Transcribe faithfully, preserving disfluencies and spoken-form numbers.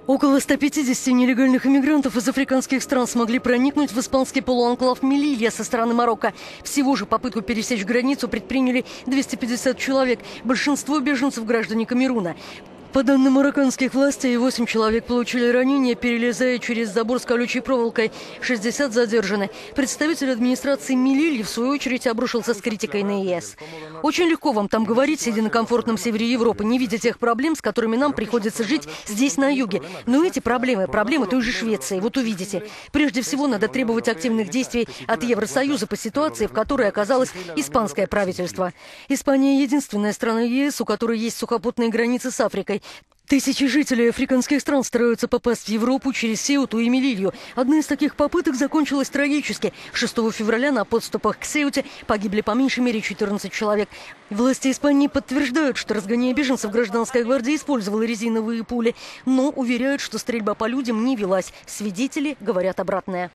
Около ста пятидесяти нелегальных иммигрантов из африканских стран смогли проникнуть в испанский полуанклав Мелилья со стороны Марокко. Всего же попытку пересечь границу предприняли двести пятьдесят человек. Большинство беженцев – граждане Камеруна. По данным марокканских властей, восемь человек получили ранения, перелезая через забор с колючей проволокой. шестьдесят задержаны. Представитель администрации Мелильи, в свою очередь, обрушился с критикой на ЕС. Очень легко вам там говорить, сидя на комфортном севере Европы, не видя тех проблем, с которыми нам приходится жить здесь, на юге. Но эти проблемы, проблемы той же Швеции, вот увидите. Прежде всего, надо требовать активных действий от Евросоюза по ситуации, в которой оказалось испанское правительство. Испания – единственная страна ЕС, у которой есть сухопутные границы с Африкой. Тысячи жителей африканских стран стараются попасть в Европу через Сеуту и Мелилью. Одна из таких попыток закончилась трагически. шестого февраля на подступах к Сеуте погибли по меньшей мере четырнадцать человек. Власти Испании подтверждают, что, разгоняя беженцев, гражданская гвардия использовала резиновые пули, но уверяют, что стрельба по людям не велась. Свидетели говорят обратное.